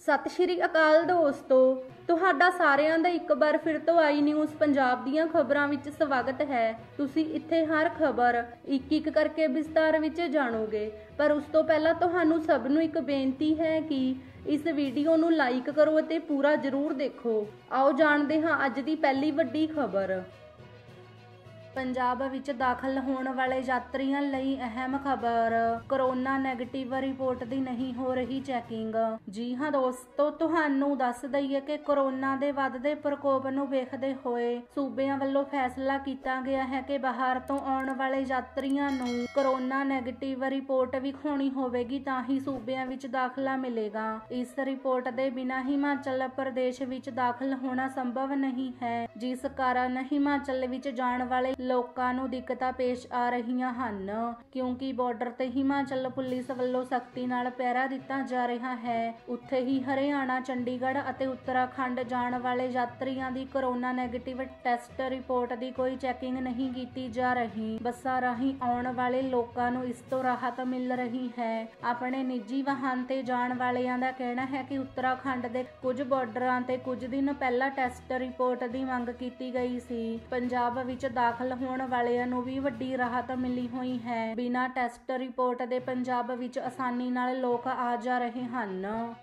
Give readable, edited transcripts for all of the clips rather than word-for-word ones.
ਸਤਿ ਸ਼੍ਰੀ ਅਕਾਲ ਦੋਸਤੋ, ਤੁਹਾਡਾ ਸਾਰਿਆਂ ਦਾ ਇੱਕ ਵਾਰ ਫਿਰ ਤੋਂ ਆਈ ਨਿਊਜ਼ ਪੰਜਾਬ ਦੀਆਂ ਖਬਰਾਂ ਵਿੱਚ ਸਵਾਗਤ ਹੈ। ਤੁਸੀਂ ਇੱਥੇ ਹਰ ਖਬਰ ਇੱਕ ਇੱਕ ਕਰਕੇ ਵਿਸਤਾਰ ਵਿੱਚ ਜਾਣੋਗੇ, ਪਰ ਉਸ ਤੋਂ ਪਹਿਲਾਂ ਤੁਹਾਨੂੰ ਸਭ ਨੂੰ ਇੱਕ ਬੇਨਤੀ ਹੈ ਕਿ ਇਸ ਵੀਡੀਓ ਨੂੰ ਲਾਈਕ ਕਰੋ ਅਤੇ ਪੂਰਾ ਜ਼ਰੂਰ ਦੇਖੋ। ਆਓ ਜਾਣਦੇ ਹਾਂ ਅੱਜ ਦੀ ਪਹਿਲੀ ਵੱਡੀ ਖਬਰ। ਪੰਜਾਬ ਵਿੱਚ ਦਾਖਲ ਹੋਣ ਵਾਲੇ ਯਾਤਰੀਆਂ ਲਈ ਅਹਿਮ ਖਬਰ। ਕੋਰੋਨਾ ਨੈਗੇਟਿਵ ਰਿਪੋਰਟ ਦੀ ਨਹੀਂ ਹੋ ਰਹੀ ਚੈਕਿੰਗ। ਜੀ ਹਾਂ ਦੋਸਤੋ, ਤੁਹਾਨੂੰ ਦੱਸ ਦਈਏ ਕਿ ਕੋਰੋਨਾ ਦੇ ਵੱਧਦੇ ਪ੍ਰਕੋਪ ਨੂੰ ਵੇਖਦੇ ਹੋਏ ਸੂਬਿਆਂ ਵੱਲੋਂ ਫੈਸਲਾ ਕੀਤਾ ਗਿਆ ਹੈ ਕਿ ਬਾਹਰ ਤੋਂ ਆਉਣ ਵਾਲੇ ਯਾਤਰੀਆਂ ਨੂੰ ਕੋਰੋਨਾ ਨੈਗੇਟਿਵ ਰਿਪੋਰਟ ਵਿਖਾਉਣੀ ਹੋਵੇਗੀ ਤਾਂ ਹੀ ਸੂਬਿਆਂ ਵਿੱਚ ਦਾਖਲਾ ਮਿਲੇਗਾ। ਇਸ ਰਿਪੋਰਟ ਦੇ ਬਿਨਾਂ ਹਿਮਾਚਲ ਪ੍ਰਦੇਸ਼ ਵਿੱਚ ਦਾਖਲ ਹੋਣਾ ਸੰਭਵ ਨਹੀਂ ਹੈ, ਜਿਸ ਕਾਰਨ ਹਿਮਾਚਲ ਵਿੱਚ ਜਾਣ ਵਾਲੇ ਲੋਕਾਂ ਨੂੰ ਦਿੱਕਤਾਂ ਪੇਸ਼ ਆ ਰਹੀਆਂ ਹਨ, ਕਿਉਂਕਿ ਬਾਰਡਰ ਤੇ ਹਿਮਾਚਲ ਪੁਲਿਸ ਵੱਲੋਂ ਸਖਤੀ ਨਾਲ ਪਹਿਰਾ ਦਿੱਤਾ ਜਾ ਰਿਹਾ ਹੈ। ਉੱਥੇ ਹੀ ਹਰਿਆਣਾ, ਚੰਡੀਗੜ੍ਹ ਅਤੇ ਉੱਤਰਾਖੰਡ ਜਾਣ ਵਾਲੇ ਯਾਤਰੀਆਂ ਦੀ ਕੋਰੋਨਾ ਨੈਗੇਟਿਵ ਟੈਸਟ ਰਿਪੋਰਟ ਦੀ ਕੋਈ ਚੈਕਿੰਗ ਨਹੀਂ ਕੀਤੀ ਜਾ ਰਹੀ। ਬੱਸਾਂ ਰਾਹੀਂ ਆਉਣ ਵਾਲੇ ਲੋਕਾਂ ਨੂੰ ਇਸ ਤੋਂ ਰਾਹਤ ਮਿਲ ਰਹੀ ਹੈ। ਆਪਣੇ ਨਿੱਜੀ ਵਾਹਨ ਤੇ ਜਾਣ ਵਾਲਿਆਂ ਦਾ ਕਹਿਣਾ ਹੈ ਕਿ ਉੱਤਰਾਖੰਡ ਦੇ ਕੁਝ ਬਾਰਡਰਾਂ ਤੇ ਕੁਝ ਦਿਨ ਪਹਿਲਾਂ ਟੈਸਟ ਰਿਪੋਰਟ ਦੀ ਮੰਗ ਕੀਤੀ ਗਈ ਸੀ। ਪੰਜਾਬ ਵਿੱਚ ਦਾਖਲ ਹੋਣ ਵਾਲਿਆਂ ਨੂੰ ਵੀ ਵੱਡੀ ਰਾਹਤ ਮਿਲੀ ਹੋਈ ਹੈ। ਬਿਨਾਂ ਟੈਸਟ ਰਿਪੋਰਟ ਦੇ ਪੰਜਾਬ ਵਿੱਚ ਆਸਾਨੀ ਨਾਲ ਲੋਕ ਆ ਜਾ ਰਹੇ ਹਨ।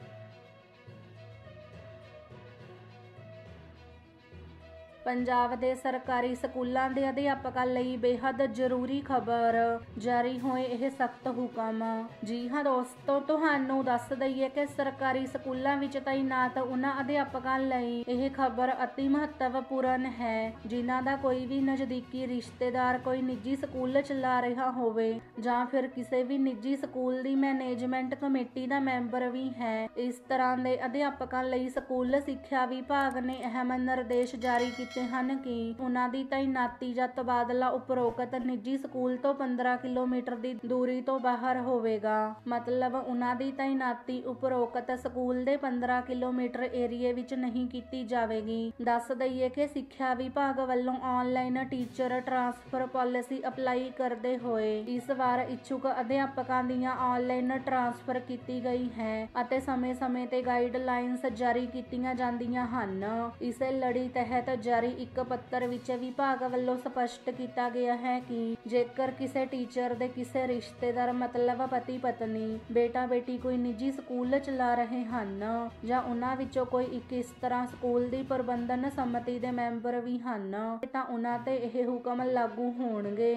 ਪੰਜਾਬ ਦੇ ਸਰਕਾਰੀ ਸਕੂਲਾਂ ਦੇ ਅਧਿਆਪਕਾਂ ਲਈ ਬੇਹੱਦ ਜ਼ਰੂਰੀ ਖਬਰ। ਜਾਰੀ ਹੋਏ ਇਹ ਸਖਤ ਹੁਕਮ। ਜੀ ਹਾਂ ਦੋਸਤੋ, ਤੁਹਾਨੂੰ ਦੱਸ ਦਈਏ ਕਿ ਸਰਕਾਰੀ ਸਕੂਲਾਂ ਵਿੱਚ ਤਾਇਨਾਤ ਉਹਨਾਂ ਅਧਿਆਪਕਾਂ ਲਈ ਇਹ ਖਬਰ ਅਤੀ ਮਹੱਤਵਪੂਰਨ ਹੈ ਜਿਨ੍ਹਾਂ ਦਾ ਕੋਈ ਵੀ ਨਜ਼ਦੀਕੀ ਰਿਸ਼ਤੇਦਾਰ ਕੋਈ ਨਿੱਜੀ ਸਕੂਲ ਚਲਾ ਰਿਹਾ ਹੋਵੇ ਜਾਂ ਫਿਰ ਕਿਸੇ ਵੀ ਨਿੱਜੀ ਸਕੂਲ ਦੀ ਮੈਨੇਜਮੈਂਟ ਕਮੇਟੀ ਦਾ ਮੈਂਬਰ ਵੀ ਹੈ। ਇਸ ਤਰ੍ਹਾਂ ਦੇ ਅਧਿਆਪਕਾਂ ਲਈ ਸਕੂਲ ਸਿੱਖਿਆ ਵਿਭਾਗ ਨੇ ਅਹਿਮ ਨਿਰਦੇਸ਼ ਜਾਰੀ ਕੀਤੇ ਹਨ ਕਿ ਉਹਨਾਂ ਦੀ ਤਾਇਨਾਤੀ ਜਾਂ ਤਬਾਦਲਾ ਉਪਰੋਕਤ ਨਿੱਜੀ ਸਕੂਲ ਤੋਂ 15 ਕਿਲੋਮੀਟਰ ਦੀ ਦੂਰੀ ਤੋਂ ਬਾਹਰ ਹੋਵੇਗਾ। ਮਤਲਬ ਉਹਨਾਂ ਦੀ ਤਾਇਨਾਤੀ ਉਪਰੋਕਤ ਸਕੂਲ ਦੇ 15 ਕਿਲੋਮੀਟਰ ਏਰੀਏ ਵਿੱਚ ਨਹੀਂ ਕੀਤੀ ਜਾਵੇਗੀ। ਦੱਸ ਦਈਏ ਕਿ ਸਿੱਖਿਆ ਵਿਭਾਗ ਵੱਲੋਂ online teacher transfer policy apply ਕਰਦੇ ਹੋਏ ਇਸ ਵਾਰ ਇੱਛੁਕ ਅਧਿਆਪਕਾਂ ਦੀਆਂ ਆਨਲਾਈਨ ਟ੍ਰਾਂਸਫਰ ਕੀਤੀ ਗਈ ਹੈ ਅਤੇ ਸਮੇਂ-ਸਮੇਂ ਤੇ ਗਾਈਡਲਾਈਨਸ ਜਾਰੀ ਕੀਤੀਆਂ ਜਾਂਦੀਆਂ ਹਨ। ਇਸੇ ਲੜੀ ਤਹਿਤ ਜਾਰੀ ਇੱਕ ਪੱਤਰ ਵਿੱਚ ਵਿਭਾਗ ਵੱਲੋਂ ਸਪਸ਼ਟ ਕੀਤਾ ਗਿਆ ਹੈ ਕਿ ਜੇਕਰ ਕਿਸੇ ਟੀਚਰ ਦੇ ਕਿਸੇ ਰਿਸ਼ਤੇਦਾਰ ਮਤਲਬ ਪਤੀ ਪਤਨੀ, ਬੇਟਾ ਬੇਟੀ ਕੋਈ ਨਿੱਜੀ ਸਕੂਲ ਚਲਾ ਰਹੇ ਹਨ ਜਾਂ ਉਹਨਾਂ ਵਿੱਚੋਂ ਕੋਈ ਇੱਕ ਇਸ ਤਰ੍ਹਾਂ ਸਕੂਲ ਦੀ ਪ੍ਰਬੰਧਨ ਸਮਿਤੀ ਦੇ ਮੈਂਬਰ ਵੀ ਹਨ ਤਾਂ ਉਹਨਾਂ ਤੇ ਇਹ ਹੁਕਮ ਲਾਗੂ ਹੋਣਗੇ।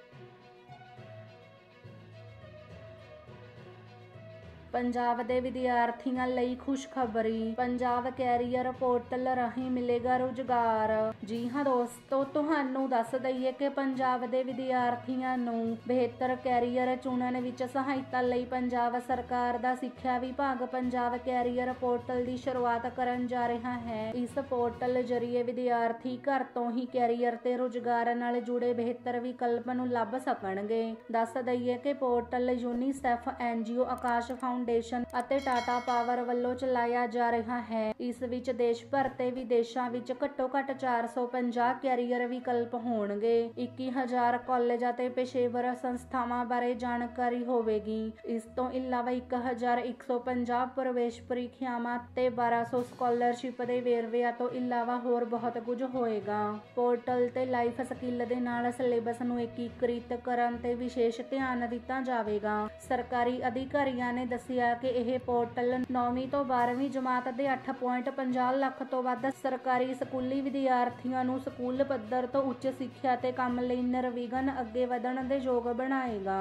ਪੰਜਾਬ ਦੇ ਵਿਦਿਆਰਥੀਆਂ ਲਈ ਖੁਸ਼ਖਬਰੀ। ਪੰਜਾਬ ਕੈਰੀਅਰ ਪੋਰਟਲ ਰਾਹੀਂ ਮਿਲੇਗਾ ਰੁਜ਼ਗਾਰ। ਜੀ ਹਾਂ ਦੋਸਤੋ, ਤੁਹਾਨੂੰ ਦੱਸ ਦਈਏ ਕਿ ਪੰਜਾਬ ਦੇ ਵਿਦਿਆਰਥੀਆਂ ਨੂੰ ਬਿਹਤਰ ਕੈਰੀਅਰ ਚੁਣਨ ਵਿੱਚ ਸਹਾਇਤਾ ਲਈ ਪੰਜਾਬ ਸਰਕਾਰ ਦਾ ਸਿੱਖਿਆ ਵਿਭਾਗ ਪੰਜਾਬ ਕੈਰੀਅਰ ਪੋਰਟਲ ਦੀ ਸ਼ੁਰੂਆਤ ਕਰਨ ਜਾ ਰਿਹਾ ਹੈ। ਇਸ ਪੋਰਟਲ ਜ਼ਰੀਏ ਵਿਦਿਆਰਥੀ ਘਰ ਤੋਂ ਹੀ ਕੈਰੀਅਰ ਤੇ ਰੁਜ਼ਗਾਰ ਨਾਲ ਜੁੜੇ ਬਿਹਤਰ ਵਿਕਲਪ ਨੂੰ ਲੱਭ ਸਕਣਗੇ। ਦੱਸ ਦਈਏ ਕਿ portal UNICEF NGO, Aakash foundation ਅਤੇ ਟਾਟਾ ਪਾਵਰ ਵੱਲੋਂ ਚਲਾਇਆ ਜਾ ਰਿਹਾ ਹੈ। ਇਸ ਵਿੱਚ ਦੇਸ਼ ਭਰ ਤੇ ਵਿਦੇਸ਼ਾਂ ਵਿੱਚ ਘੱਟੋ-ਘੱਟ 450 ਕੈਰੀਅਰ ਵਿਕਲਪ ਹੋਣਗੇ। 21,000 ਕਾਲਜ ਅਤੇ ਪੇਸ਼ੇਵਰ ਸੰਸਥਾਵਾਂ ਬਾਰੇ ਜਾਣਕਾਰੀ ਹੋਵੇਗੀ। ਇਸ ਤੋਂ ਇਲਾਵਾ 1,150 ਪ੍ਰਵੇਸ਼ ਪ੍ਰੀਖਿਆਵਾਂ ਤੇ 1200 ਸਕਾਲਰਸ਼ਿਪ ਦੇ ਵੇਰਵਿਆਂ ਤੋਂ ਇਲਾਵਾ ਹੋਰ ਬਹੁਤ ਕੁਝ ਹੋਏਗਾ। ਪੋਰਟਲ ਤੇ ਲਾਈਫ ਸਕਿੱਲ ਦੇ ਨਾਲ ਸਿਲੇਬਸ ਨੂੰ ਏਕੀਕ੍ਰਿਤ ਕਰਨ ਤੇ ਵਿਸ਼ੇਸ਼ ਧਿਆਨ ਦਿੱਤਾ ਜਾਵੇਗਾ। ਸਰਕਾਰੀ ਅਧਿਕਾਰੀਆਂ ਨੇ ਦੱਸਿਆ ਕਿ ਇਹ ਪੋਰਟਲ 9ਵੀਂ ਤੋਂ 12ਵੀਂ ਜਮਾਤ ਦੇ 8.50 ਲੱਖ ਤੋਂ ਵੱਧ ਸਰਕਾਰੀ ਸਕੂਲੀ ਵਿਦਿਆਰਥੀਆਂ ਨੂੰ ਸਕੂਲ ਪੱਧਰ ਤੋਂ ਉੱਚ ਸਿੱਖਿਆ ਤੇ ਕੰਮ ਲਈ ਨਿਰਵਿਘਨ ਅੱਗੇ ਵਧਣ ਦੇ ਯੋਗ ਬਣਾਏਗਾ।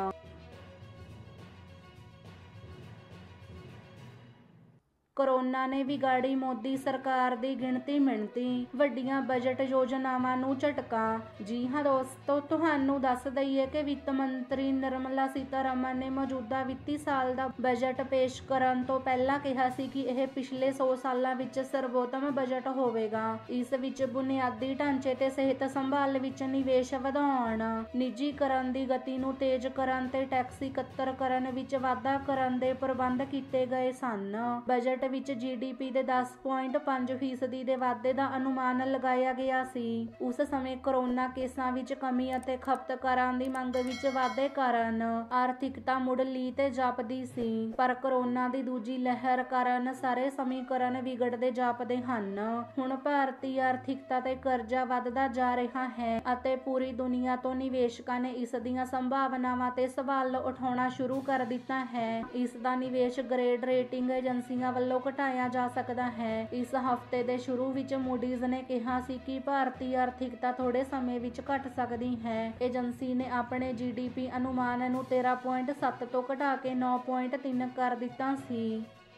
ਕੋਰੋਨਾ ਨੇ ਵਿਗਾੜੀ ਮੋਦੀ ਸਰਕਾਰ ਦੀ ਗਿਣਤੀ ਮਿਣਤੀ, ਵੱਡੀਆਂ ਬਜਟ ਯੋਜਨਾਵਾਂ ਨੂੰ ਝਟਕਾ। ਜੀ ਹਾਂ ਦੋਸਤੋ, ਤੁਹਾਨੂੰ ਦੱਸ ਦਈਏ ਕਿ ਵਿੱਤ ਮੰਤਰੀ ਨਿਰਮਲਾ ਸੀਤਾਰਮਨ ਨੇ ਮੌਜੂਦਾ ਵਿੱਤੀ ਸਾਲ ਦਾ ਬਜਟ ਪੇਸ਼ ਕਰਨ ਤੋਂ ਪਹਿਲਾਂ ਕਿਹਾ ਸੀ ਕਿ ਇਹ ਪਿਛਲੇ 100 ਸਾਲਾਂ ਵਿੱਚ ਸਰਵੋਤਮ ਬਜਟ ਹੋਵੇਗਾ। ਇਸ ਵਿੱਚ ਬੁਨਿਆਦੀ ਢਾਂਚੇ ਤੇ ਸਿਹਤ ਸੰਭਾਲ ਵਿੱਚ ਨਿਵੇਸ਼ ਵਧਾਉਣ, ਨਿੱਜੀਕਰਨ ਦੀ ਗਤੀ ਨੂੰ ਤੇਜ਼ ਕਰਨ ਤੇ ਟੈਕਸ ਇਕੱਤਰ ਕਰਨ ਵਿੱਚ ਵਾਧਾ ਕਰਨ ਦੇ ਪ੍ਰਬੰਧ ਕੀਤੇ ਗਏ ਸਨ। ਬਜਟ ਬਜਟ ਵਿੱਚ GDP ਦੇ 10.5% ਦੇ ਵਾਧੇ ਦਾ ਅਨੁਮਾਨ ਲਗਾਇਆ ਗਿਆ ਸੀ। ਉਸ ਸਮੇਂ ਕੋਰੋਨਾ ਕੇਸਾਂ ਵਿੱਚ ਕਮੀ ਅਤੇ ਖਪਤਕਾਰਾਂ ਦੀ ਮੰਗ ਵਿੱਚ ਵਾਧੇ ਕਾਰਨ ਆਰਥਿਕਤਾ ਮੁੜ ਲੀਹ ਤੇ ਜਾਪਦੀ ਸੀ। ਪਰ ਕੋਰੋਨਾ ਦੀ ਦੂਜੀ ਲਹਿਰ ਕਾਰਨ ਸਾਰੇ ਸਮੀਕਰਨ ਵਿਗੜਦੇ ਜਾਪਦੇ ਹਨ। ਹੁਣ ਭਾਰਤੀ ਆਰਥਿਕਤਾ ਤੇ ਕਰਜ਼ਾ ਵੱਧਦਾ ਜਾ ਰਿਹਾ ਹੈ ਅਤੇ ਪੂਰੀ ਦੁਨੀਆ ਤੋਂ ਨਿਵੇਸ਼ਕਾਂ ਨੇ ਇਸ ਦੀਆਂ ਸੰਭਾਵਨਾਵਾਂ ਤੇ ਸਵਾਲ ਉਠਾਉਣਾ ਸ਼ੁਰੂ ਕਰ ਦਿੱਤਾ ਹੈ। ਇਸ ਦਾ ਨਿਵੇਸ਼ ਗ੍ਰੇਡ ਰੇਟਿੰਗ ਏਜੰਸੀਆਂ ਵੱਲੋਂ ਘਟਾਇਆ ਜਾ ਸਕਦਾ ਹੈ। ਇਸ ਹਫ਼ਤੇ ਦੇ ਸ਼ੁਰੂ ਵਿੱਚ ਮੂਡੀਜ਼ ਨੇ ਕਿਹਾ ਸੀ ਕਿ ਭਾਰਤੀ ਆਰਥਿਕਤਾ ਥੋੜੇ ਸਮੇਂ ਵਿੱਚ ਘਟ ਸਕਦੀ ਹੈ। ਏਜੰਸੀ ਨੇ ਆਪਣੇ GDP ਅਨੁਮਾਨ ਨੂੰ 13.7 ਤੋਂ ਘਟਾ ਕੇ 9.3 ਕਰ ਦਿੱਤਾ ਸੀ।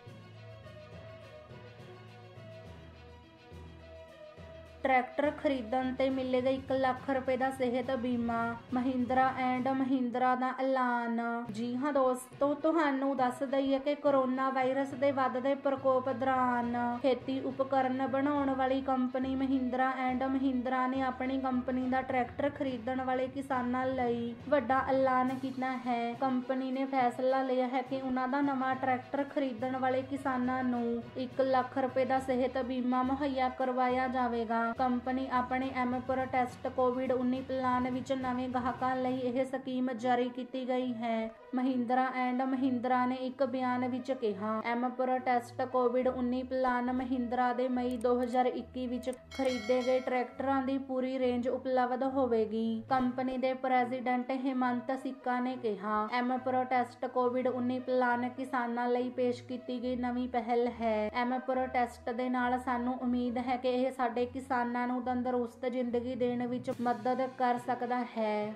ਟਰੈਕਟਰ ਖਰੀਦਣ ਤੇ ਮਿਲੇਗਾ 1 ਲੱਖ ਰੁਪਏ ਦਾ ਸਿਹਤ ਬੀਮਾ, ਮਹਿੰਦਰਾ ਐਂਡ ਮਹਿੰਦਰਾ ਦਾ ਐਲਾਨ। ਜੀ ਹਾਂ ਦੋਸਤੋ, ਤੁਹਾਨੂੰ ਦੱਸ ਦਈਏ ਕਿ ਕੋਰੋਨਾ ਵਾਇਰਸ ਦੇ ਵੱਧਦੇ ਪ੍ਰਕੋਪ ਦੌਰਾਨ ਖੇਤੀ ਉਪਕਰਨ ਬਣਾਉਣ ਵਾਲੀ ਕੰਪਨੀ ਮਹਿੰਦਰਾ ਐਂਡ ਮਹਿੰਦਰਾ ਨੇ ਆਪਣੀ ਕੰਪਨੀ ਦਾ ਟਰੈਕਟਰ ਖਰੀਦਣ ਵਾਲੇ ਕਿਸਾਨਾਂ ਲਈ ਵੱਡਾ ਐਲਾਨ ਕੀਤਾ ਹੈ। ਕੰਪਨੀ ਨੇ ਫੈਸਲਾ ਲਿਆ ਹੈ ਕਿ ਉਹਨਾਂ ਦਾ ਨਵਾਂ ਟਰੈਕਟਰ ਖਰੀਦਣ ਵਾਲੇ ਕਿਸਾਨਾਂ ਨੂੰ 1 ਲੱਖ ਰੁਪਏ ਦਾ ਸਿਹਤ ਬੀਮਾ ਮੁਹੱਈਆ ਕਰਵਾਇਆ ਜਾਵੇਗਾ। ਕੰਪਨੀ ਆਪਣੇ ਪ੍ਰੋਟੈਸਟ ਕੋਵਿਡ-19 ਪਲਾਨ ਵਿੱਚ ਨਵੇਂ ਗਾਹਕਾਂ ਲਈ ਇਹ ਸਕੀਮ ਜਾਰੀ ਕੀਤੀ ਗਈ ਹੈ। ਮਹਿੰਦਰਾ ਐਂਡ ਮਹਿੰਦਰਾ ਨੇ ਇੱਕ ਬਿਆਨ ਵਿੱਚ ਕਿਹਾ, ਪ੍ਰੋਟੈਸਟ ਕੋਵਿਡ-19 ਪਲਾਨ ਮਹਿੰਦਰਾ ਦੇ ਮਈ 2021 ਵਿੱਚ ਖਰੀਦੇ ਗਏ ਟਰੈਕਟਰਾਂ ਦੀ ਪੂਰੀ ਰੇਂਜ ਉਪਲਬਧ ਹੋਵੇਗੀ। ਕੰਪਨੀ ਦੇ ਪ੍ਰੈਜ਼ੀਡੈਂਟ ਹੇਮੰਤ ਸਿੱਕਾ ਨੇ ਕਿਹਾ, ਪ੍ਰੋਟੈਸਟ ਕੋਵਿਡ-19 ਪਲਾਨ ਕਿਸਾਨਾਂ ਲਈ ਪੇਸ਼ ਕੀਤੀ ਗਈ ਨਵੀਂ ਪਹਿਲ ਹੈ। ਪ੍ਰੋਟੈਸਟ ਦੇ ਨਾਲ ਸਾਨੂੰ ਉਮੀਦ ਹੈ ਕਿ ਇਹ ਸਾਡੇ ਕਿਸਾਨਾਂ ਨੂੰ ਤੰਦਰੁਸਤ ਜ਼ਿੰਦਗੀ ਦੇਣ ਵਿੱਚ ਮਦਦ ਕਰ ਸਕਦਾ ਹੈ।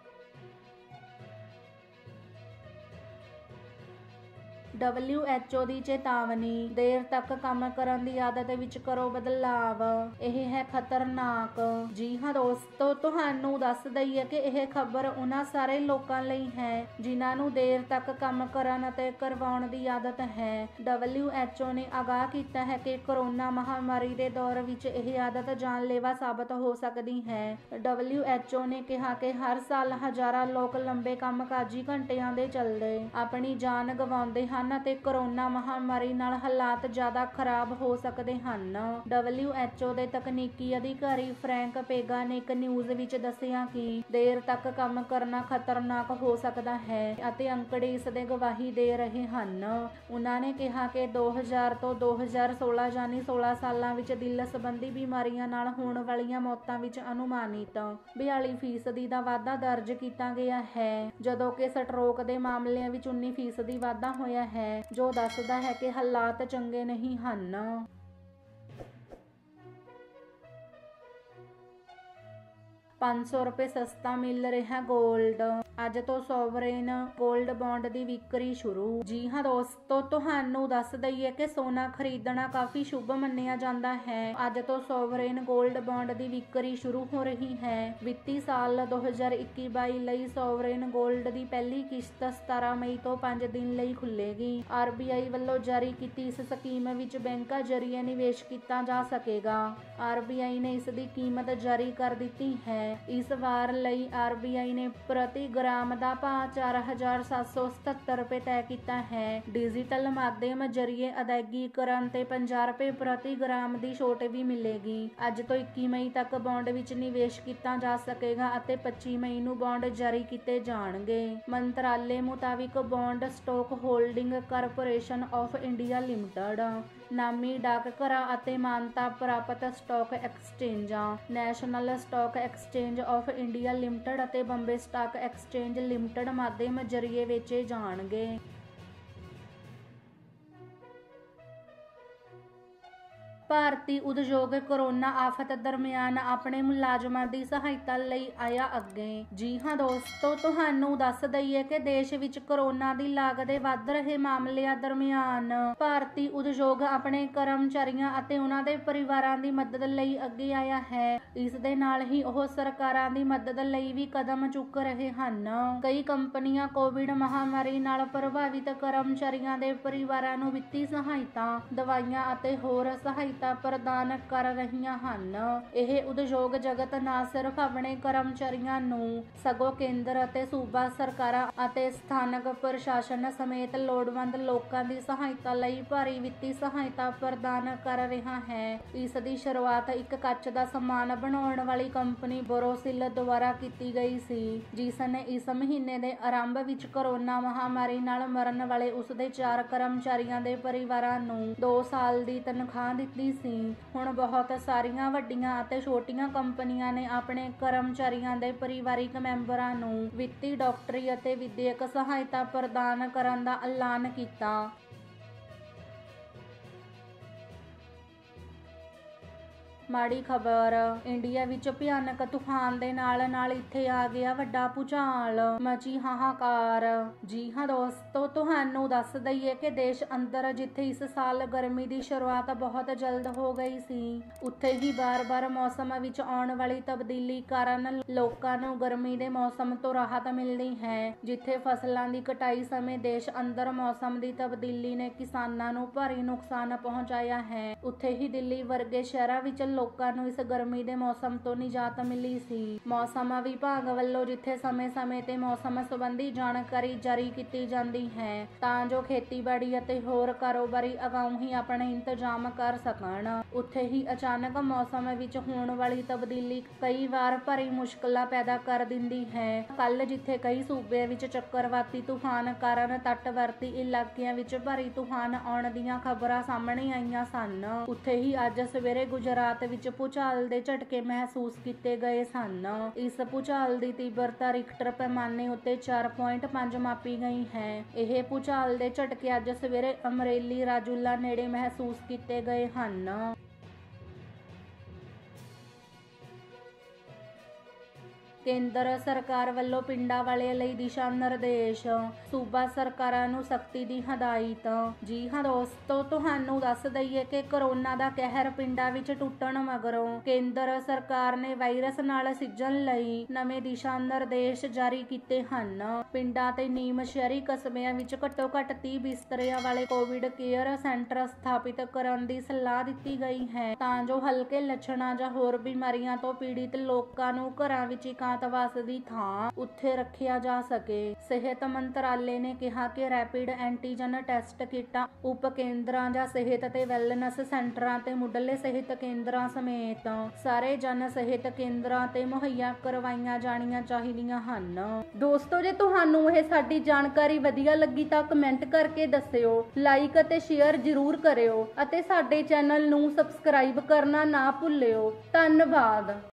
WHO ਦੀ ਚੇਤਾਵਨੀ, ਦੇਰ ਤੱਕ ਕੰਮ ਕਰਨ ਦੀ ਆਦਤ ਵਿੱਚ ਕਰੋ ਬਦਲਾਵ, ਇਹ ਹੈ ਖਤਰਨਾਕ। ਜੀ ਹਾਂ ਦੋਸਤੋ, ਤੁਹਾਨੂੰ ਦੱਸ ਦਈਏ ਕਿ ਇਹ ਖਬਰ ਉਹਨਾਂ ਸਾਰੇ ਲੋਕਾਂ ਲਈ ਹੈ ਜਿਨ੍ਹਾਂ ਨੂੰ ਦੇਰ ਤੱਕ ਕੰਮ ਕਰਨ ਅਤੇ ਕਰਵਾਉਣ ਦੀ ਆਦਤ ਹੈ। WHO ਨੇ ਆਗਾਹ ਕੀਤਾ ਹੈ ਕਿ ਕੋਰੋਨਾ ਮਹਾਮਾਰੀ ਦੇ ਦੌਰ ਵਿੱਚ ਇਹ ਆਦਤ ਜਾਨਲੇਵਾ ਸਾਬਤ ਹੋ ਸਕਦੀ ਹੈ। WHO ਨੇ ਕਿਹਾ ਕਿ ਹਰ ਸਾਲ ਹਜ਼ਾਰਾਂ ਲੋਕ ਲੰਬੇ ਕੰਮਕਾਜੀ ਘੰਟਿਆਂ ਦੇ ਚੱਲਦੇ ਆਪਣੀ ਜਾਨ ਗਵਾਉਂਦੇ ਹਨ ਅਤੇ ਕੋਰੋਨਾ ਮਹਾਮਾਰੀ ਨਾਲ ਹਾਲਾਤ ਜ਼ਿਆਦਾ ਖਰਾਬ ਹੋ ਸਕਦੇ ਹਨ। WHO ਦੇ ਤਕਨੀਕੀ ਅਧਿਕਾਰੀ ਫਰੈਂਕ ਪੇਗਾ ਨੇ ਇੱਕ ਨਿਊਜ਼ ਵਿੱਚ ਦੱਸਿਆ ਕਿ ਦੇਰ ਤੱਕ ਕੰਮ ਕਰਨਾ ਖਤਰਨਾਕ ਹੋ ਸਕਦਾ ਹੈ ਅਤੇ ਅੰਕੜੇ ਇਸ ਦੇ ਗਵਾਹੀ ਦੇ ਰਹੇ ਹਨ। ਉਹਨਾਂ ਨੇ ਕਿਹਾ ਕਿ 2000 ਤੋਂ 2016 ਯਾਨੀ 16 ਸਾਲਾਂ ਵਿੱਚ ਦਿਲ ਸੰਬੰਧੀ ਬਿਮਾਰੀਆਂ ਨਾਲ ਹੋਣ ਵਾਲੀਆਂ ਮੌਤਾਂ ਵਿੱਚ ਅਨੁਮਾਨਿਤ 42% ਦਾ ਵਾਧਾ ਦਰਜ ਕੀਤਾ ਗਿਆ ਹੈ, ਜਦੋਂ ਕਿ ਸਟਰੋਕ ਦੇ ਮਾਮਲਿਆਂ ਵਿੱਚ 19% ਵਾਧਾ ਹੋਇਆ ਹੈ, ਜੋ ਦੱਸਦਾ ਹੈ ਕਿ ਹਾਲਾਤ ਚੰਗੇ ਨਹੀਂ ਹਨ। 500 ਰੁਪਏ ਸਸਤਾ ਮਿਲ ਰਿਹਾ ਗੋਲਡ। ਅੱਜ ਤੋਂ ਸੋਵਰੇਨ ਗੋਲਡ ਬੌਂਡ ਦੀ ਵਿਕਰੀ ਸ਼ੁਰੂ। ਜੀ ਹਾਂ ਦੋਸਤੋ, ਤੁਹਾਨੂੰ ਦੱਸ ਦਈਏ ਕਿ ਸੋਨਾ ਖਰੀਦਣਾ ਕਾਫੀ ਸ਼ੁਭ ਮੰਨਿਆ ਜਾਂਦਾ ਹੈ। ਅੱਜ ਤੋਂ ਸੋਵਰੇਨ ਗੋਲਡ ਬੌਂਡ ਦੀ ਵਿਕਰੀ ਸ਼ੁਰੂ ਹੋ ਰਹੀ ਹੈ। ਵਿੱਤੀ ਸਾਲ 2021-22 ਲਈ ਸੋਵਰੇਨ ਗੋਲਡ ਦੀ ਪਹਿਲੀ ਕਿਸ਼ਤ 17 ਮਈ ਤੋਂ 5 ਦਿਨ ਲਈ ਖੁੱਲੇਗੀ। RBI ਵੱਲੋਂ ਜਾਰੀ ਕੀਤੀ ਇਸ ਸਕੀਮ ਵਿੱਚ ਬੈਂਕਾਂ ਜ਼ਰੀਏ ਨਿਵੇਸ਼ ਕੀਤਾ ਜਾ ਸਕੇਗਾ। RBI ਨੇ ਇਸ ਦੀ ਕੀਮਤ ਜਾਰੀ ਕਰ ਦਿੱਤੀ ਹੈ। ਇਸ ਵਾਰ ਲਈ RBI ਨੇ ਪ੍ਰਤੀ ਗ੍ਰਾਮ ਦਾ ਭਾਅ 4777 ਰੁਪਏ ਤੈਅ ਕੀਤਾ ਹੈ। ਡਿਜੀਟਲ ਮਾਧਿਅਮ ਜ਼ਰੀਏ ਅਦਾਇਗੀ ਕਰਨ ਤੇ 50 ਰੁਪਏ ਪ੍ਰਤੀ ਗ੍ਰਾਮ ਦੀ ਛੋਟ ਵੀ ਮਿਲੇਗੀ। ਅੱਜ ਤੋਂ 21 ਮਈ ਤੱਕ ਬੌਂਡ ਵਿੱਚ ਨਿਵੇਸ਼ ਕੀਤਾ ਜਾ ਸਕੇਗਾ ਅਤੇ 25 ਮਈ ਨੂੰ ਬੌਂਡ ਜਾਰੀ ਕੀਤੇ ਜਾਣਗੇ। ਮੰਤਰਾਲੇ ਮੁਤਾਬਿਕ bond stock holding corporation of India limited, ਨਾਮੀ ਡਾਕਘਰਾਂ ਅਤੇ ਮਾਨਤਾ ਪ੍ਰਾਪਤ ਸਟਾਕ ਐਕਸਚੇਂਜਾਂ national stock exchange of India limited ਅਤੇ ਬੰਬੇ ਸਟਾਕ ਐਕਸਚੇਂਜ ਲਿਮਟਿਡ ਮਾਧਿਅਮ ਜ਼ਰੀਏ ਵੇਚੇ ਜਾਣਗੇ। ਭਾਰਤੀ ਉਦਯੋਗ ਕੋਰੋਨਾ ਆਫਤ ਦਰਮਿਆਨ ਆਪਣੇ ਮੁਲਾਜ਼ਮਾਂ ਦੀ ਸਹਾਇਤਾ ਲਈ ਆਇਆ ਅੱਗੇ। ਜੀ ਹਾਂ ਦੋਸਤੋ, ਤੁਹਾਨੂੰ ਦੱਸ ਦਈਏ ਕਿ ਦੇਸ਼ ਵਿੱਚ ਕੋਰੋਨਾ ਦੀ ਲਾਗ ਦੇ ਵੱਧ ਰਹੇ ਮਾਮਲਿਆਂ ਦਰਮਿਆਨ ਭਾਰਤੀ ਉਦਯੋਗ ਆਪਣੇ ਕਰਮਚਾਰੀਆਂ ਅਤੇ ਉਹਨਾਂ ਦੇ ਪਰਿਵਾਰਾਂ ਦੀ ਮਦਦ ਲਈ ਅੱਗੇ ਆਇਆ ਹੈ। ਇਸ ਦੇ ਨਾਲ ਹੀ ਉਹ ਸਰਕਾਰਾਂ ਦੀ ਮਦਦ ਲਈ ਵੀ ਕਦਮ ਚੁੱਕ ਰਹੇ ਹਨ। ਕਈ ਕੰਪਨੀਆਂ ਕੋਵਿਡ ਮਹਾਮਾਰੀ ਨਾਲ ਪ੍ਰਭਾਵਿਤ ਕਰਮਚਾਰੀਆਂ ਦੇ ਪਰਿਵਾਰਾਂ ਨੂੰ ਵਿੱਤੀ ਸਹਾਇਤਾ, ਦਵਾਈਆਂ ਅਤੇ ਹੋਰ ਸਹਾਇਤਾ ਸਹਾਇਤਾ ਪ੍ਰਦਾਨ ਕਰ ਰਹੀਆਂ ਹਨ। ਇਹ ਉਦਯੋਗ ਜਗਤ ਨਾ ਸਿਰਫ ਆਪਣੇ ਕਰਮਚਾਰੀਆਂ ਨੂੰ ਸਗੋਂ ਕੇਂਦਰ ਅਤੇ ਸੂਬਾ ਸਰਕਾਰਾਂ ਅਤੇ ਸਥਾਨਕ ਪ੍ਰਸ਼ਾਸਨ ਸਮੇਤ ਲੋੜਵੰਦ ਲੋਕਾਂ ਦੀ ਸਹਾਇਤਾ ਲਈ ਭਾਰੀ ਵਿੱਤੀ ਸਹਾਇਤਾ ਪ੍ਰਦਾਨ ਕਰ ਰਿਹਾ ਹੈ। ਇਸ ਦੀ ਸ਼ੁਰੂਆਤ ਇੱਕ ਕੱਚ ਦਾ ਸਮਾਨ ਬਣਾਉਣ ਵਾਲੀ ਕੰਪਨੀ ਬੋਰੋਸਿਲ ਦੁਆਰਾ ਕੀਤੀ ਗਈ ਸੀ, ਜਿਸ ਨੇ ਇਸ ਮਹੀਨੇ ਦੇ ਆਰੰਭ ਵਿੱਚ ਕੋਰੋਨਾ ਮਹਾਮਾਰੀ ਨਾਲ ਮਰਨ ਵਾਲੇ ਉਸ ਦੇ 4 ਕਰਮਚਾਰੀਆਂ ਦੇ ਪਰਿਵਾਰਾਂ ਨੂੰ 2 ਸਾਲ ਦੀ ਤਨਖਾਹ ਦਿੱਤੀ ਸੀ। ਹੁਣ ਬਹੁਤ ਸਾਰੀਆਂ ਵੱਡੀਆਂ ਅਤੇ ਛੋਟੀਆਂ ਕੰਪਨੀਆਂ ਨੇ ਆਪਣੇ ਕਰਮਚਾਰੀਆਂ ਦੇ ਪਰਿਵਾਰਿਕ ਮੈਂਬਰਾਂ ਨੂੰ ਵਿੱਤੀ, ਡਾਕਟਰੀ ਅਤੇ ਵਿਦਿਅਕ ਸਹਾਇਤਾ ਪ੍ਰਦਾਨ ਕਰਨ ਦਾ ਐਲਾਨ ਕੀਤਾ। ਮਾੜੀ ਖਬਰ, ਇੰਡੀਆ ਵਿੱਚ ਭਿਆਨਕ ਤੂਫਾਨ ਦੇ ਨਾਲ ਇੱਥੇ ਆ ਗਿਆ ਵੱਡਾ ਭੂਚਾਲ, ਮਚੀ ਹਾਹਾਕਾਰ। ਜੀ ਹਾਂ ਦੋਸਤੋ, ਤੁਹਾਨੂੰ ਦੱਸ ਦਈਏ ਕਿ ਦੇਸ਼ ਅੰਦਰ ਜਿੱਥੇ ਇਸ ਸਾਲ ਗਰਮੀ ਦੀ ਸ਼ੁਰੂਆਤ ਬਹੁਤ ਜਲਦ ਹੋ ਗਈ ਸੀ, ਉੱਥੇ ਹੀ ਬਾਰ-ਬਾਰ ਮੌਸਮ ਵਿੱਚ ਆਉਣ ਵਾਲੀ ਤਬਦੀਲੀ ਕਾਰਨ ਲੋਕਾਂ ਨੂੰ ਗਰਮੀ ਦੇ ਮੌਸਮ ਤੋਂ ਰਾਹਤ ਮਿਲਦੀ ਹੈ। ਜਿੱਥੇ ਫਸਲਾਂ ਦੀ ਕਟਾਈ ਸਮੇਂ ਦੇਸ਼ ਅੰਦਰ ਮੌਸਮ ਦੀ ਤਬਦੀਲੀ ਨੇ ਕਿਸਾਨਾਂ ਨੂੰ ਭਾਰੀ ਨੁਕਸਾਨ ਪਹੁੰਚਾਇਆ ਹੈ, ਉੱਥੇ ਹੀ ਦਿੱਲੀ ਵਰਗੇ ਸ਼ਹਿਰਾਂ ਵਿੱਚ ਲੋਕਾਂ ਨੂੰ ਇਸ ਗਰਮੀ ਦੇ ਮੌਸਮ ਤੋਂ ਨਿਜਾਤ ਮਿਲੀ ਸੀ। ਮੌਸਮ ਵਿਭਾਗ ਵੱਲੋਂ ਜਿੱਥੇ ਸਮੇਂ-ਸਮੇਂ ਤੇ ਮੌਸਮ ਸੰਬੰਧੀ ਜਾਣਕਾਰੀ ਜਾਰੀ ਕੀਤੀ ਜਾਂਦੀ ਹੈ ਤਾਂ ਜੋ ਖੇਤੀਬਾੜੀ ਅਤੇ ਹੋਰ ਕਾਰੋਬਾਰੀ ਅਗਾਊਂ ਹੀ ਆਪਣੇ ਇੰਤਜ਼ਾਮ ਕਰ ਸਕਣ, ਉੱਥੇ ਹੀ ਅਚਾਨਕ ਮੌਸਮ ਵਿੱਚ ਹੋਣ ਵਾਲੀ ਤਬਦੀਲੀ ਕਈ ਵਾਰ ਭਾਰੀ ਮੁਸ਼ਕਲਾਂ ਪੈਦਾ ਕਰ ਦਿੰਦੀ ਹੈ। ਕੱਲ ਜਿੱਥੇ ਕਈ ਸੂਬਿਆਂ ਵਿੱਚ ਚੱਕਰਵਾਤੀ ਤੂਫਾਨ ਕਾਰਨ ਤੱਟਵਰਤੀ ਇਲਾਕਿਆਂ ਵਿੱਚ ਭਾਰੀ ਤੂਫਾਨ ਆਉਣ ਦੀਆਂ ਖਬਰਾਂ ਸਾਹਮਣੇ ਆਈਆਂ ਸਨ, ਉੱਥੇ ਹੀ ਅੱਜ ਸਵੇਰੇ ਗੁਜਰਾਤ ਵਿੱਚ ਭੂਚਾਲ ਦੇ ਝਟਕੇ ਮਹਿਸੂਸ ਕੀਤੇ ਗਏ ਸਨ। ਇਸ ਭੂਚਾਲ ਦੀ ਤੀਬਰਤਾ ਰਿਕਟਰ ਪੈਮਾਨੇ ਉੱਤੇ 4.5 ਮਾਪੀ ਗਈ ਹੈ। ਇਹ ਭੂਚਾਲ ਦੇ ਝਟਕੇ ਅੱਜ ਸਵੇਰੇ ਅਮਰੇਲੀ ਰਾਜੂਲਾ ਨੇੜੇ ਮਹਿਸੂਸ ਕੀਤੇ ਗਏ ਹਨ। ਕੇਂਦਰ ਸਰਕਾਰ ਵੱਲੋਂ ਪਿੰਡਾਂ ਵਾਲਿਆਂ ਲਈ ਦਿਸ਼ਾ ਨਿਰਦੇਸ਼, ਸੂਬਾ ਸਰਕਾਰਾਂ ਨੂੰ ਸਖਤੀ ਦੀ ਹਦਾਇਤ। ਜੀ ਹਾਂ ਦੋਸਤੋ, ਤੁਹਾਨੂੰ ਦੱਸ ਦਈਏ ਕਿ ਕੋਰੋਨਾ ਦਾ ਕਹਿਰ ਪਿੰਡਾਂ ਵਿੱਚ ਟੁੱਟਣ ਮਗਰੋਂ ਕੇਂਦਰ ਸਰਕਾਰ ਨੇ ਵਾਇਰਸ ਨਾਲ ਸਿੱਝਣ ਲਈ ਨਵੇਂ ਦਿਸ਼ਾ ਨਿਰਦੇਸ਼ ਜਾਰੀ ਕੀਤੇ ਹਨ। ਪਿੰਡਾਂ ਤੇ ਨੀਮ ਸ਼ਹਿਰੀ ਕਸਬਿਆਂ ਵਿੱਚ ਘੱਟੋ-ਘੱਟ 30 ਬਿਸਤਰਿਆਂ ਵਾਲੇ ਕੋਵਿਡ ਕੇਅਰ ਸੈਂਟਰ ਸਥਾਪਿਤ ਕਰਨ ਦੀ ਸਲਾਹ ਦਿੱਤੀ ਗਈ ਹੈ ਤਾਂ ਜੋ ਹਲਕੇ ਲੱਛਣਾਂ ਜਾਂ ਹੋਰ ਬਿਮਾਰੀਆਂ ਤੋਂ ਪੀੜਿਤ ਲੋਕਾਂ ਨੂੰ ਘਰਾਂ ਵਿੱਚ ਇਕਾਂਤਵਾਸ ਦੀ ਥਾਂ ਉੱਥੇ ਰੱਖਿਆ ਜਾ ਸਕੇ। ਸਿਹਤ ਮੰਤਰਾਲੇ ਨੇ ਕਿਹਾ ਕਿ ਰੈਪਿਡ ਐਂਟੀਜਨ ਟੈਸਟ ਕਿੱਟਾਂ ਉਪ ਕੇਂਦਰਾਂ ਜਾਂ ਸਿਹਤ ਤੇ ਵੈਲਨੈਸ ਸੈਂਟਰਾਂ ਤੇ ਮੁੱਢਲੇ ਸਿਹਤ ਕੇਂਦਰਾਂ ਸਮੇਤ ਸਾਰੇ ਜਨ ਸਿਹਤ ਕੇਂਦਰਾਂ ਤੇ ਮੁਹੱਈਆ ਕਰਵਾਈਆਂ ਜਾਣੀਆਂ ਚਾਹੀਦੀਆਂ ਹਨ। ਦੋਸਤੋ, ਜੇ ਤੁਹਾਨੂੰ ਇਹ ਸਾਡੀ ਜਾਣਕਾਰੀ ਵਧੀਆ ਲੱਗੀ ਤਾਂ ਕਮੈਂਟ ਕਰਕੇ ਦੱਸਿਓ, ਲਾਈਕ ਅਤੇ ਸ਼ੇਅਰ ਜ਼ਰੂਰ ਕਰਿਓ ਅਤੇ ਸਾਡੇ ਚੈਨਲ ਨੂੰ ਸਬਸਕ੍ਰਾਈਬ ਕਰਨਾ ਨਾ ਭੁੱਲਿਓ। ਧੰਨਵਾਦ।